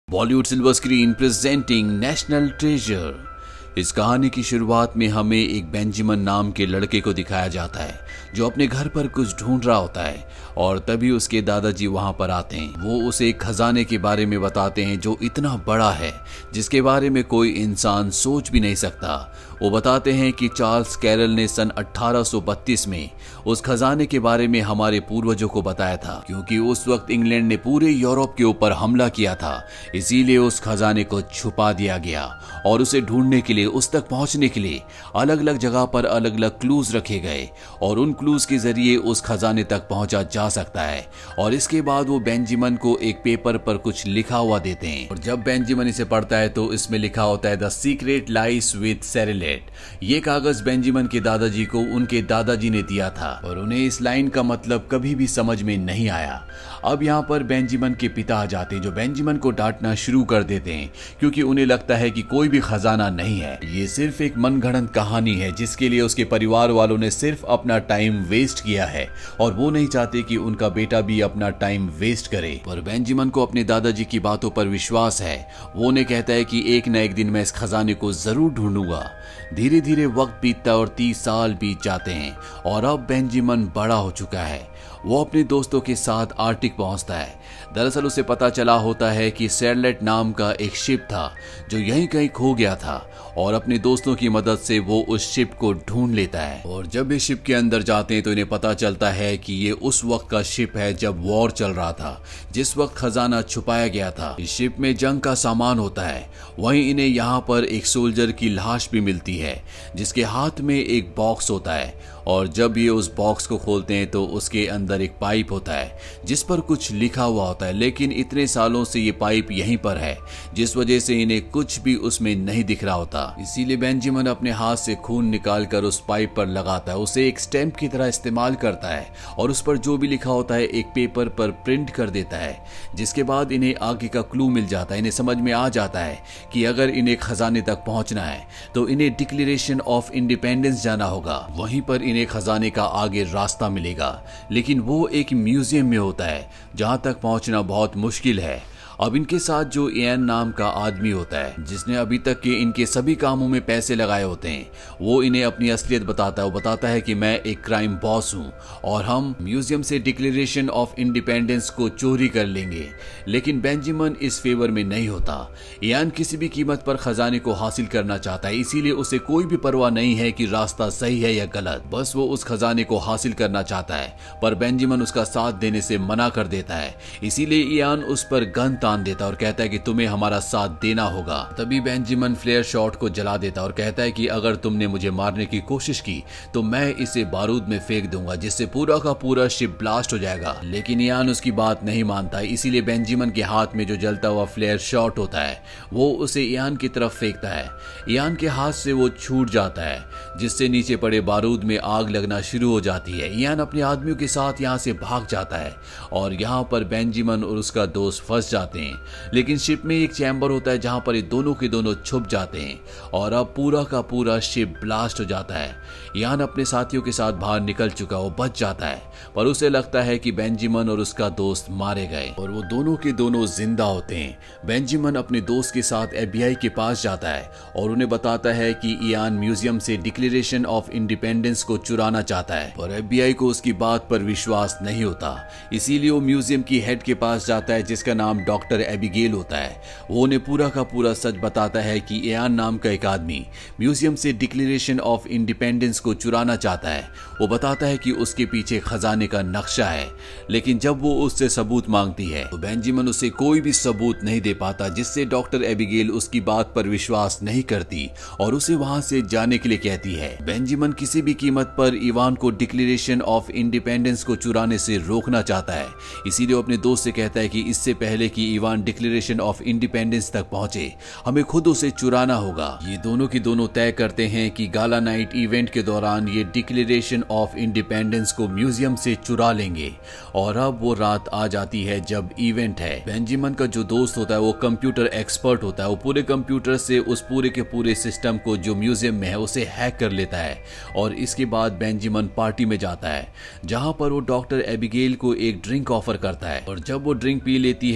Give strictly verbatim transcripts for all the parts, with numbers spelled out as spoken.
Bollywood silver screen presenting national treasure. इस कहानी की शुरुआत में हमें एक बेंजामिन नाम के लड़के को दिखाया जाता है जो अपने घर पर कुछ ढूंढ रहा होता है और तभी उसके दादाजी वहां पर आते हैं। वो उसे एक खजाने के बारे में बताते हैं जो इतना बड़ा है जिसके बारे में कोई इंसान सोच भी नहीं सकता। वो बताते हैं कि चार्ल्स कैरल ने सन अठारह सौ बत्तीस में उस खजाने के बारे में हमारे पूर्वजों को बताया था, क्योंकि उस वक्त इंग्लैंड ने पूरे यूरोप के ऊपर हमला किया था। इसीलिए उस खजाने को छुपा दिया गया और उसे ढूंढने के लिए, उस तक पहुंचने के लिए अलग अलग जगह पर अलग अलग क्लूज रखे गए और उन क्लूज के जरिए उस खजाने तक पहुंचा जा सकता है। और इसके बाद वो बेंजामिन को एक पेपर पर कुछ लिखा हुआ देते हैं और जब बेंजामिन इसे पढ़ता है तो इसमें लिखा होता है the secret lies with Charlotte. ये कागज बेंजामिन के दादाजी को उनके दादाजी ने दिया था और उन्हें इस लाइन का मतलब कभी भी समझ में नहीं आया। अब यहाँ पर बेंजामिन के पिता आ जाते हैं जो बेंजामिन को डांटना शुरू कर देते हैं, क्योंकि उन्हें लगता है कि कोई भी खजाना नहीं है, ये सिर्फ एक मनगढ़ंत कहानी है जिसके लिए उसके परिवार वालों ने सिर्फ अपना टाइम वेस्ट किया है और वो नहीं चाहते कि उनका बेटा भी अपना टाइम वेस्ट करे। पर बेंजामिन को अपने दादाजी की बातों पर विश्वास है। वो उन्हें कहता है कि एक न एक दिन मैं इस खजाने को जरूर ढूंढूंगा। धीरे धीरे वक्त बीतता और तीस साल बीत जाते हैं और अब बेंजामिन बड़ा हो चुका है। वो अपने दोस्तों के साथ आर्टिक पहुंचता है। दरअसल उसे पता चला होता है कि सेरेलेट नाम का एक शिप था जो यहीं कहीं खो गया था और अपने दोस्तों की मदद से वो उस शिप को ढूंढ लेता है। और जब इस शिप के अंदर जाते हैं तो इन्हें पता चलता है कि ये उस वक्त का शिप है जब वॉर चल रहा था, जिस वक्त खजाना छुपाया गया था। इस शिप में जंग का सामान होता है। वहीं इन्हें यहाँ पर एक सोल्जर की लाश भी मिलती है जिसके हाथ में एक बॉक्स होता है और जब ये उस बॉक्स को खोलते हैं तो उसके अंदर एक पाइप होता है जिस पर कुछ लिखा हुआ होता है, लेकिन इतने सालों से ये पाइप यहीं पर है जिस वजह से इन्हें कुछ भी उसमें नहीं दिख रहा होता। इसीलिए बेंजामिन अपने हाथ से खून निकालकर उस पाइप पर लगाता है, उसे एक स्टैंप की तरह इस्तेमाल करता है और उस पर जो भी लिखा होता है एक पेपर पर प्रिंट कर देता है, जिसके बाद इन्हें आगे का क्लू मिल जाता है। इन्हें समझ में आ जाता है कि अगर इन्हें खजाने तक पहुंचना है तो इन्हें डिक्लेरेशन ऑफ इंडिपेंडेंस जाना होगा। वहीं पर इन्हें खजाने का आगे रास्ता मिलेगा, लेकिन वो एक म्यूजियम में होता है जहां तक पहुंचना बहुत मुश्किल है। अब इनके साथ जो इयान नाम का आदमी होता है जिसने अभी तक के इनके सभी कामों में पैसे लगाए होते हैं, वो इन्हें अपनी असलियत बताता है। वो बताता है कि मैं एक क्राइम बॉस हूँ और हम म्यूजियम से डिक्लेरेशन ऑफ इंडिपेंडेंस को चोरी कर लेंगे। लेकिन बेंजामिन इस फेवर में नहीं होता। इयान किसी भी कीमत पर खजाने को हासिल करना चाहता है, इसीलिए उसे कोई भी परवाह नहीं है कि रास्ता सही है या गलत, बस वो उस खजाने को हासिल करना चाहता है। पर बेंजामिन उसका साथ देने से मना कर देता है। इसीलिए इयान उस पर गन देता और कहता है कि तुम्हें हमारा साथ देना होगा। तभी बेंजामिन फ्लेयर शॉट को जला देता और कहता है कि अगर तुमने मुझे मारने की कोशिश की तो मैं इसे बारूद में फेंक दूंगा जिससे पूरा का पूरा शिप ब्लास्ट हो जाएगा। लेकिन इयान उसकी बात नहीं मानता, इसीलिए बेंजामिन के हाथ में जो जलता हुआ फ्लेयर शॉट होता है वो उसे इयान की तरफ फेंकता है। इयान के हाथ से वो छूट जाता है जिससे नीचे पड़े बारूद में आग लगना शुरू हो जाती है। इयान अपने आदमियों के साथ यहाँ से भाग जाता है और यहाँ पर बेंजामिन और उसका दोस्त फंस जाते हैं। लेकिन शिप में एक चैम्बर होता है जहां पर ये दोनों के दोनों छुप जाते हैं और अब पूरा का पूरा शिप ब्लास्ट हो जाता है। इयान अपने साथियों के साथ बाहर निकल चुका, वो बच जाता है, पर उसे लगता है कि बेंजामिन और उसका दोस्त मारे गए और वो दोनों के दोनों जिंदा होते हैं। बेंजामिन अपने दोस्त के साथ एफबीआई के पास जाता है और उन्हें बताता है कि इयान म्यूजियम से डिक्लेरेशन ऑफ इंडिपेंडेंस को चुराना चाहता है, पर एफबीआई को उसकी बात पर विश्वास नहीं होता। इसीलिए वो म्यूजियम की हेड के पास जाता है जिसका नाम डॉक्टर एबिगेल होता है। वो उन्हें पूरा का पूरा सच बताता है कि इयान नाम का एक आदमी म्यूजियम से डिक्लेरेशन ऑफ इंडिपेंडेंस को चुराना चाहता है। वो बताता है कि उसके पीछे खजाने का नक्शा है, लेकिन जब वो उससे सबूत मांगती है तो बेंजामिन उसे कोई भी सबूत नहीं दे पाता, जिससे डॉक्टर एबिगेल उसकी बात पर विश्वास नहीं करती और उसे वहां से जाने के लिए कहती है। बेंजामिन किसी भी कीमत पर इवान को डिक्लेरेशन ऑफ इंडिपेंडेंस को चुराने से रोकना चाहता है, इसीलिए वो अपने दोस्त से कहता है कि इससे पहले कि इवान डिक्लेरेशन ऑफ इंडिपेंडेंस तक पहुंचे हमें खुद उसे चुराना होगा। ये दोनों की दोनों तय करते हैं कि गाला नाइट इवेंट के दौरान ये डिक्लेरेशन ऑफ इंडिपेंडेंस को म्यूजियम से चुरा लेंगे। और अब वो रात आ जाती है जब इवेंट है। बेंजामिन का जो दोस्त होता है वो कंप्यूटर एक्सपर्ट होता है। वो पूरे कंप्यूटर से उस पूरे के पूरे सिस्टम को जो म्यूजियम में है उसे हैक कर लेता है और इसके बाद बेंजामिन पार्टी में जाता है जहां पर वो डॉक्टर एबिगेल को एक ड्रिंक ऑफर करता है और जब वो ड्रिंक पी लेती है तो वो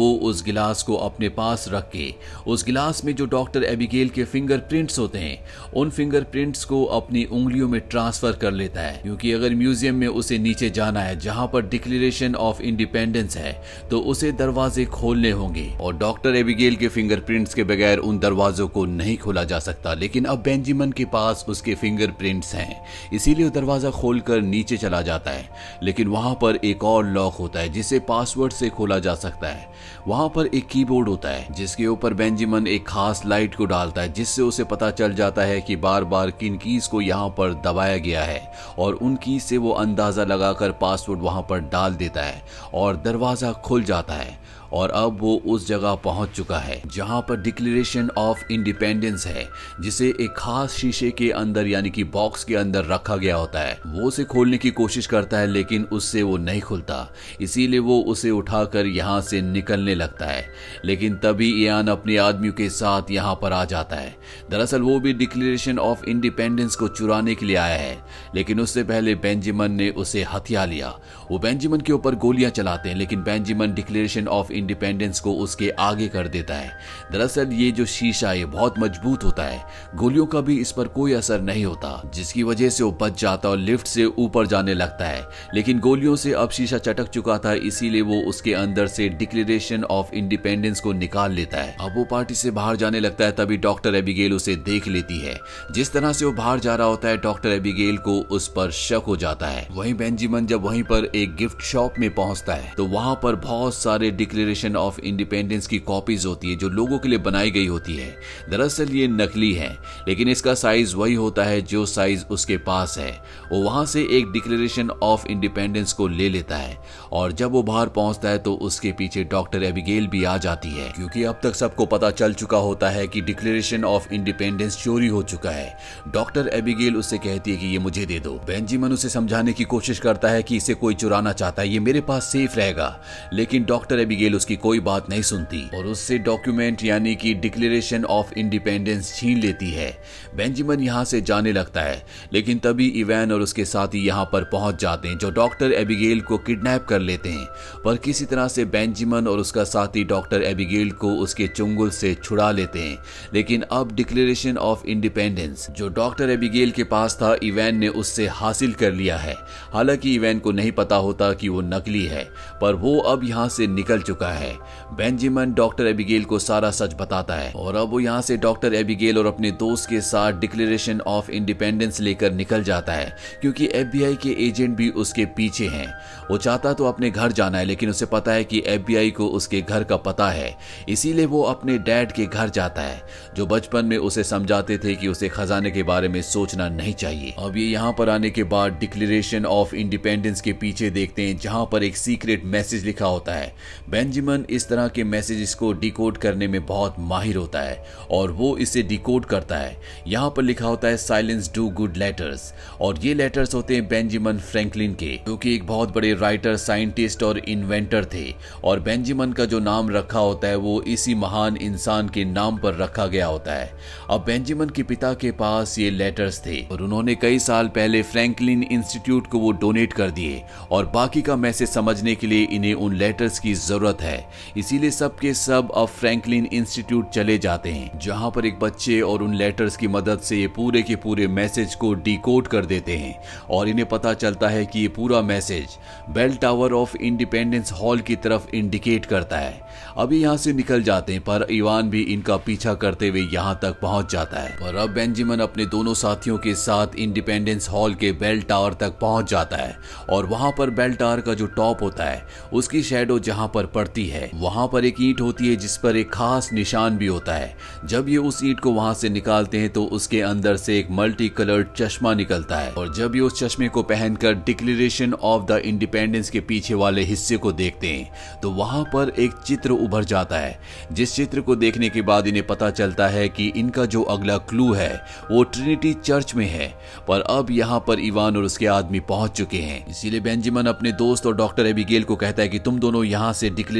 वो उस गिलास को अपने पास रख के उस गिलास में जो डॉक्टर एबिगेल के फिंगरप्रिंट्स होते हैं उन फिंगरप्रिंट्स को अपनी उंगलियों में ट्रांसफर कर लेता है, क्योंकि अगर म्यूजियम में उसे नीचे जाना है जहां पर डिक्लेरेशन ऑफ इंडिपेंडेंस है तो उसे दरवाजे खोलने होंगे और डॉक्टर एबिगेल के फिंगरप्रिंट्स के बगैर उन दरवाजों को नहीं खोला जा सकता। लेकिन अब बेंजामिन के पास उसके फिंगरप्रिंट्स हैं, इसीलिए वो दरवाजा खोलकर नीचे चला जाता है। लेकिन वहां पर एक और लॉक होता है जिसे पासवर्ड से खोला जा सकता है। वहां पर एक कीबोर्ड होता है जिसके ऊपर बेंजामिन एक खास लाइट को डालता है जिससे उसे पता चल जाता है कि बार बार किन कीज को यहाँ पर दबाया गया है और उन कीज से वो अंदाजा लगाकर पासवर्ड वहां पर डाल देता है और दरवाजा खुल जाता है और अब वो उस जगह पहुंच चुका है जहां पर डिक्लेरेशन ऑफ इंडिपेंडेंस है, जिसे एक खास शीशे के अंदर यानी कि बॉक्स के अंदर रखा गया होता है। वो उसे खोलने की कोशिश करता है लेकिन उससे वो नहीं खुलता, इसीलिए वो उसे उठाकर यहाँ से निकलने लगता है। लेकिन तभी इयान अपने आदमियों के साथ यहाँ पर आ जाता है। दरअसल वो भी डिक्लेरेशन ऑफ इंडिपेंडेंस को चुराने के लिए आया है, लेकिन उससे पहले बेंजामिन ने उसे हथिया लिया। वो बेंजामिन के ऊपर गोलियां चलाते हैं लेकिन बेंजामिन डिक्लेरेशन ऑफ इंडिपेंडेंस को उसके आगे कर देता है। दरअसल ये जो शीशा है बहुत मजबूत होता है, गोलियों का भी इस पर कोई असर नहीं होता, जिसकी वजह से वो बच जाता और लिफ्ट से ऊपर जाने लगता है। लेकिन गोलियों से अब शीशा चटक चुका था, इसीलिए वो उसके अंदर से डिक्लेरेशन ऑफ इंडिपेंडेंस को निकाल लेता है। अब वो पार्टी से बाहर जाने लगता है, तभी डॉक्टर एबिगेल उसे देख लेती है। जिस तरह से वो बाहर जा रहा होता है डॉक्टर एबिगेल को उस पर शक हो जाता है। वहीं बेंजामिन जब वहीं पर एक गिफ्ट शॉप में पहुंचता है तो वहां पर बहुत सारे डिक्लेरेशन ऑफ इंडिपेंडेंस की कॉपीज होती है जो लोगों के लिए बनाई गई होती है। दरअसल ये नकली है, लेकिन इसका साइज वही होता है जो साइज उसके पास है। वो वहां से एक डिक्लेरेशन ऑफ इंडिपेंडेंस को ले लेता है और जब वो बाहर पहुंचता है तो उसके पीछे डॉक्टर एबिगेल भी आ जाती है, क्योंकि अब तक सबको पता चल चुका होता है कि डिक्लेरेशन ऑफ इंडिपेंडेंस चोरी हो चुका है। डॉक्टर एबिगेल उससे कहती है कि ये मुझे दे दो। बेंजामिन उसे समझाने की कोशिश करता है कि इसे कोई चुराना चाहता है, ये मेरे पास सेफ रहेगा, लेकिन डॉक्टर एबिगेल उसकी कोई बात नहीं सुनती और उससे डॉक्यूमेंट यानी कि डिक्लेरेशन ऑफ इंडिपेंडेंस छीन लेती है। बेंजामिन यहाँ से जाने लगता है, लेकिन तभी इवान और उसके साथी यहाँ पर पहुंच जाते हैं जो डॉक्टर एबिगेल को किडनैप कर लेते हैं। पर किसी तरह से बेंजामिन और उसका साथी डॉक्टर एबिगेल को उसके चुंगल से छुड़ा लेते हैं। लेकिन अब डिक्लेरेशन ऑफ इंडिपेंडेंस जो डॉक्टर एबिगेल के पास था इवान ने उससे हासिल कर लिया है। हालांकि इवान को नहीं पता होता कि वो नकली है, पर वो अब यहाँ से निकल चुका है। बेंजामिन डॉक्टर एबिगेल को सारा सच बताता है और अब वो यहाँ से डॉक्टर एबिगेल और अपने दोस्त के साथ डिक्लेरेशन ऑफ इंडिपेंडेंस लेकर निकल जाता है, क्योंकि एफबीआई के एजेंट भी उसके पीछे हैं। वो चाहता तो अपने घर जाना है, लेकिन उसे पता है कि एफबीआई को उसके घर का पता है, इसीलिए वो अपने डैड के घर जाता है जो बचपन में उसे समझाते थे कि उसे खजाने के बारे में सोचना नहीं चाहिए। अब ये यहाँ पर आने के बाद डिक्लेरेशन ऑफ इंडिपेंडेंस के पीछे देखते हैं जहां पर एक सीक्रेट मैसेज लिखा होता है। बेंजामिन इस तरह के मैसेजेस को डिकोड करने में बहुत माहिर होता है और वो इसे डिकोड करता है। यहाँ पर लिखा होता है साइलेंस डू गुड लेटर्स, और ये लेटर्स होते हैं बेंजामिन फ्रैंकलिन के, जो कि एक बहुत बड़े राइटर, साइंटिस्ट और इन्वेंटर थे। और बेंजामिन का जो नाम रखा होता है वो इसी महान इंसान के नाम पर रखा गया होता है। अब बेंजामिन के पिता के पास ये लेटर्स थे और उन्होंने कई साल पहले फ्रैंकलिन इंस्टीट्यूट को वो डोनेट कर दिए और बाकी का मैसेज समझने के लिए इन्हें उन लेटर्स की जरूरत है। इसीलिए सब के सब अब फ्रैंकलिन इंस्टीट्यूट चले जाते हैं, जहां पर एक बच्चे और उन लेटर्स की मदद से ये पूरे के पूरे मैसेज को डिकोड कर देते हैं और इन्हें पता चलता है कि ये पूरा message bell tower of Independence Hall की तरफ इंडिकेट करता है। अभी यहाँ से निकल जाते हैं, पर इवान भी इनका पीछा करते हुए यहाँ तक पहुंच जाता है। पर अब बेंजामिन अपने दोनों साथियों के साथ इंडिपेंडेंस हॉल के बेल टावर तक पहुंच जाता है और वहां पर बेल टावर का जो टॉप होता है उसकी शैडो जहां पर पड़ती है वहां पर एक ईंट होती है जिस पर एक खास निशान भी होता है। जब ये उस ईंट को वहां से निकालते हैं तो उसके अंदर से एक मल्टी कलर्ड चश्मा निकलता है और जब ये उस चश्मे को पहनकर डिक्लेरेशन ऑफ द इंडिपेंडेंस के पीछे वाले हिस्से को देखते हैं तो वहां पर एक चित्र उभर जाता है, जिस चित्र को देखने के बाद इन्हें पता चलता है कि इनका जो अगला क्लू है वो ट्रिनिटी चर्च में है। पर अब यहाँ पर इवान और उसके आदमी पहुंच चुके हैं, इसीलिए बेंजामिन अपने दोस्त और डॉक्टर एबिगेल को कहता है कि तुम दोनों यहाँ से डिक्लेरेशन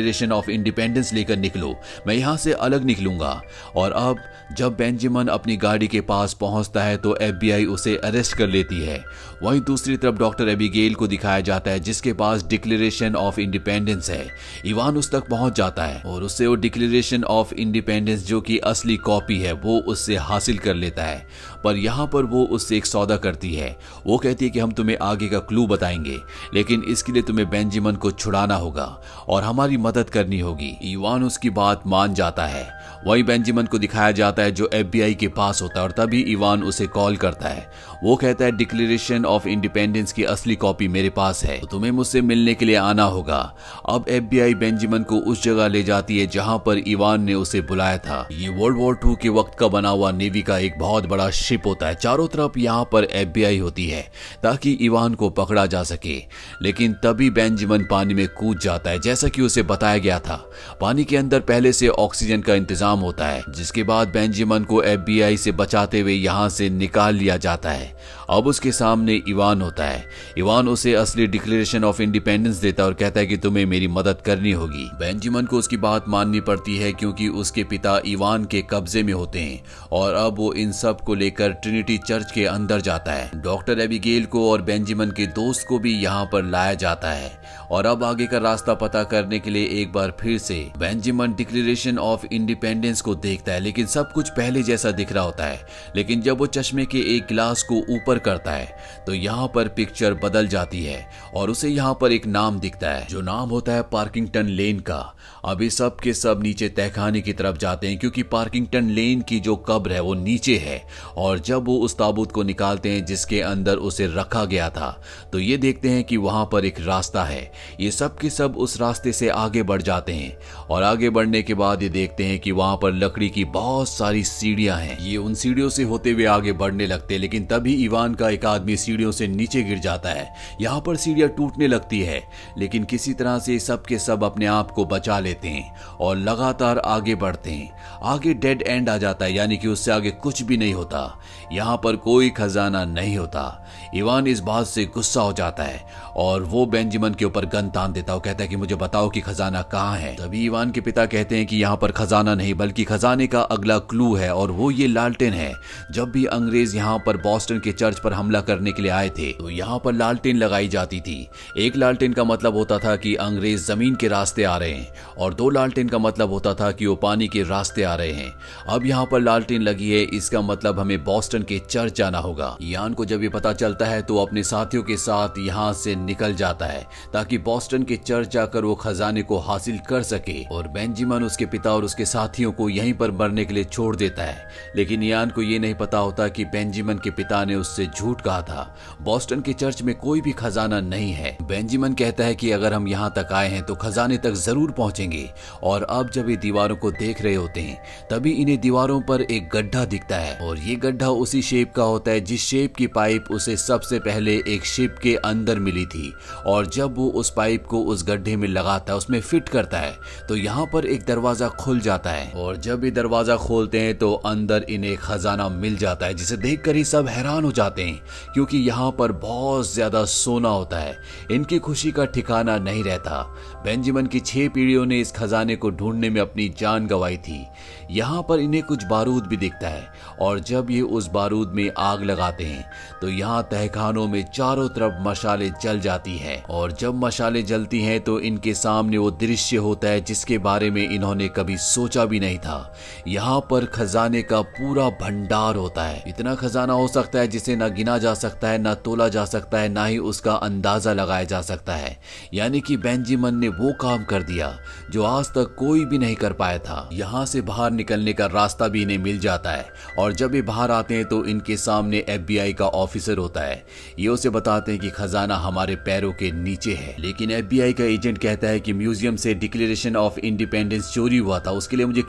डिक्लेरेशन ऑफ इंडिपेंडेंस लेकर निकलो, मैं यहाँ से अलग निकलूंगा। और अब जब बेंजामिन अपनी गाड़ी के पास पहुंचता है तो एफबीआई उसे अरेस्ट कर लेती है। वहीं दूसरी तरफ डॉक्टर एबिगेल को दिखाया जाता है जिसके पास डिक्लेरेशन ऑफ इंडिपेंडेंस है। इवान उस तक पहुंच जाता है और उससे वो डिक्लेरेशन ऑफ इंडिपेंडेंस जो कि असली कॉपी है वो उससे हासिल कर लेता है। पर यहाँ पर वो उससे एक सौदा करती है। वो कहती है कि हम तुम्हें आगे का क्लू बताएंगे, लेकिन इसके लिए तुम्हें बेंजामिन को छुड़ाना होगा और हमारी मदद करनी होगी। इवान उसकी बात मान जाता है। वहीं बेंजामिन को दिखाया जाता है जो एफबीआई के पास होता है और तभी इवान उसे कॉल करता है। वो कहता है डिक्लेरेशन ऑफ इंडिपेंडेंस की असली कॉपी मेरे पास है, तो तुम्हें मुझसे मिलने के लिए आना होगा। अब एफबीआई बेंजामिन को उस जगह ले जाती है जहां पर इवान ने उसे बुलाया था। ये वर्ल्ड वॉर टू के वक्त का बना हुआ नेवी का एक बहुत बड़ा शिप होता है। चारों तरफ यहाँ पर एफबीआई होती है ताकि इवान को पकड़ा जा सके, लेकिन तभी बेंजामिन पानी में कूद जाता है। जैसा कि उसे बताया गया था, पानी के अंदर पहले से ऑक्सीजन का इंतजाम होता है, जिसके बाद बेंजामिन को एफबीआई से बचाते हुए यहाँ से निकाल लिया जाता है। अब उसके सामने इवान होता है। इवान उसे असली डिक्लेरेशन ऑफ इंडिपेंडेंस देता है और कहता है कि तुम्हें मेरी मदद करनी होगी। बेंजामिन को उसकी बात माननी पड़ती है क्योंकि उसके पिता इवान के कब्जे में होते हैं और अब वो इन सब को लेकर ट्रिनिटी चर्च के अंदर जाता है। डॉक्टर एबिगेल को और बेंजामिन के दोस्त को भी यहाँ पर लाया जाता है और अब आगे का रास्ता पता करने के लिए एक बार फिर से बेंजामिन डिक्लेरेशन ऑफ इंडिपेंडेंस को देखता है, लेकिन सब कुछ पहले जैसा दिख रहा होता है। लेकिन जब वो चश्मे के एक गिलास को ऊपर करता है तो यहाँ पर पिक्चर बदल जाती है और उसे यहाँ पर एक नाम दिखता है जो नाम होता है पार्किंगटन लेन का। अभी सब के सब नीचे तहखाने की तरफ जाते हैं क्योंकि पार्किंगटन लेन की जो कब्र है वो नीचे है। और जब वो उस ताबूत को निकालते हैं जिसके अंदर उसे रखा गया था तो ये देखते हैं कि वहां पर एक रास्ता है। ये सब के सब उस रास्ते से आगे बढ़ जाते हैं और आगे बढ़ने के बाद ये देखते हैं कि वहां पर लकड़ी की बहुत सारी सीढ़ियां हैं। ये उन सीढ़ियों से होते हुए आगे बढ़ने लगते हैं, लेकिन तभी इवान का एक आदमी सीढ़ियों से नीचे गिर जाता है। यहाँ पर सीढ़ियां टूटने लगती है, लेकिन किसी तरह से सब के सब अपने आप को बचा लेते हैं और लगातार आगे बढ़ते हैं। आगे डेड एंड आ जाता है, यानी कि उससे आगे कुछ भी नहीं होता। यहाँ पर कोई खजाना नहीं होता। इवान इस बात से गुस्सा हो जाता है और वो बेंजामिन के ऊपर गन तान देता है। कहता है कि मुझे बताओ कि खजाना कहाँ है। तभी इवान के पिता कहते हैं कि यहाँ पर खजाना नहीं बल्कि खजाने का अगला क्लू है और वो ये लालटेन है। जब भी अंग्रेज यहाँ पर बॉस्टन के चर्च पर हमला करने के लिए आए थे तो यहाँ पर लालटेन लगाई जाती थी। एक लालटेन का मतलब होता था कि अंग्रेज जमीन के रास्ते आ रहे हैं और दो लालटेन का मतलब होता था कि वो पानी के रास्ते आ रहे हैं। अब यहाँ पर लालटेन लगी है, इसका मतलब हमें बॉस्टन के चर्च जाना होगा। इयान को जब ये पता चलता है तो अपने साथियों के साथ यहाँ से निकल जाता है ताकि बॉस्टन के चर्च जाकर वो खजाने को हासिल कर सके। और बेंजामिन उसके पिता और उसके साथियों को यहीं पर मरने के लिए छोड़ देता है, लेकिन इयान को ये नहीं पता होता कि बेंजामिन के पिता ने उससे झूठ कहा था। बॉस्टन के चर्च में कोई भी खजाना नहीं है। बेंजामिन कहता है कि अगर हम यहाँ तक आए हैं तो खजाने तक जरूर पहुंचेंगे। और अब जब ये दीवारों को देख रहे होते हैं तभी इन्हें दीवारों पर एक गड्ढा दिखता है और ये गड्ढा उसी शेप का होता है जिस शेप की पाइप उसे सबसे पहले एक शिप के अंदर मिली थी। और जब वो उस पाइप को उस गड्ढे में लगाता है, उसमें फिट करता है, तो यहाँ पर एक दरवाजा खुल जाता है। और जब ये दरवाजा खोलते हैं तो अंदर इन्हें खजाना मिल जाता है, जिसे देखकर ही सब हैरान हो जाते हैं क्योंकि यहाँ पर बहुत ज्यादा सोना होता है। इनकी खुशी का ठिकाना नहीं रहता। बेंजामिन की छह पीढ़ियों ने इस खजाने को ढूंढने में अपनी जान गंवाई थी। यहाँ पर इन्हें कुछ बारूद भी दिखता है और जब ये उस बारूद में आग लगाते हैं तो यहाँ तहखानों में चारों तरफ मशाले जल जाती है। और जब मशाले जलती हैं तो इनके सामने वो दृश्य होता है जिसके बारे में इन्होंने कभी सोचा भी नहीं था। यहाँ पर खजाने का पूरा भंडार होता है। इतना खजाना हो सकता है जिसे ना गिना जा सकता है, ना तोला जा सकता है, ना ही उसका अंदाजा लगाया जा सकता है। यानी कि बेंजामिन ने वो काम कर दिया जो आज तक कोई भी नहीं कर पाया था। यहाँ से बाहर निकलने का रास्ता भी इन्हें मिल जाता है और जब ये बाहर आते हैं तो इनके सामने एफबीआई का ऑफिसर होता है। ये उसे बताते हैं कि खजाना हमारे पैरों के नीचे है, लेकिन एफबीआई का एजेंट कहता है कि म्यूजियम से डिक्लेरेशन ऑफ इंडिपेंडेंस चोरी हुआ था, उसके लिए मुझे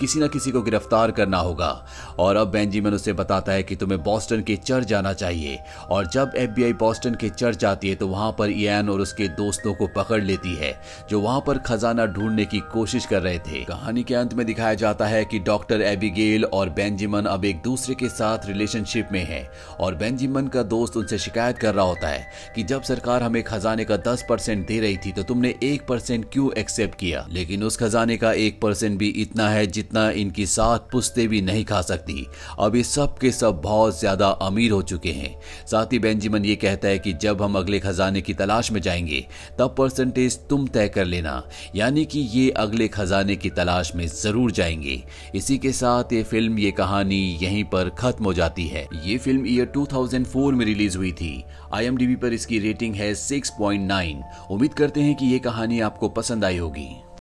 किसी न किसी को गिरफ्तार करना होगा। और अब बेंजामिन उसे बताता है कि तुम्हें बॉस्टन के चर्च जाना चाहिए। और जब एफबीआई बॉस्टन के चर्च आती है तो वहां पर इयान और उसके दोस्तों को पकड़ लेती है जो वहां पर खजाना ढूंढने की कोशिश कर रहे थे। कहानी के अंत में दिखाया जाता है कि डॉक्टर एबिगेल और बेंजामिन अब एक दूसरे के साथ रिलेशनशिप में है और बेंजामिन का दोस्त उनसे शिकायत कर रहा होता है कि जब सरकार हमें खजाने का दस परसेंट दे रही थी तो तुमने एक परसेंट क्यों एक्सेप्ट किया, लेकिन उस खजाने का एक परसेंट भी इतना है जितना इनकी सात पुश्तें भी नहीं खा सकती। अब ये सब के सब बहुत ज्यादा अमीर हो चुके हैं। साथ ही बेंजामिन ये कहता है कि जब हम अगले खजाने की तलाश में जाएंगे तब परसेंटेज तुम तय कर लेना, यानी कि ये अगले खजाने की तलाश में जरूर जाएंगे। इसी के साथ ये फिल्म ये कहानी यहीं पर खत्म हो जाती है। ये फिल्म ईयर दो हज़ार चार में रिलीज हुई थी। आईएमडीबी पर इसकी रेटिंग है सिक्स पॉइंट नाइन। उम्मीद करते हैं कि ये कहानी आपको पसंद आई होगी।